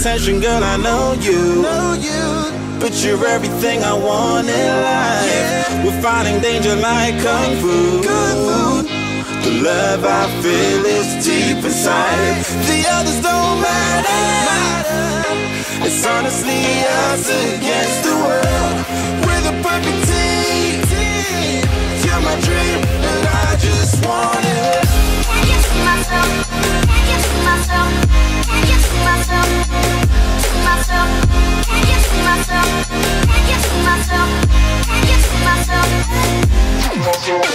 attention, girl, I know you. But you're everything I want in life. We're fighting danger like Kung Fu. The love I feel is deep inside. The others don't matter. It's honestly us against the world. We're the perfect team. You're my dream, and I just want it. Can you see myself? Can you see myself? Can you see myself? See myself? Can you see myself? Can you see myself? Can you see myself? See myself?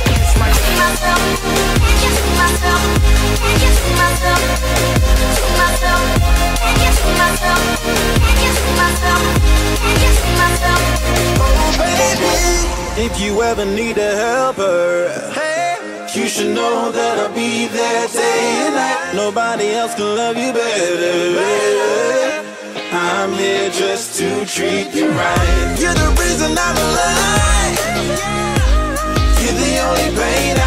Can you see myself? Can you see myself? See myself? Can you see myself? Can you see myself? Can you see myself? Oh baby, if you ever need a helper, you should know that I'll be there day and night. Nobody else can love you better. I'm here just to treat you right. You're the reason I'm alive. You're the only pain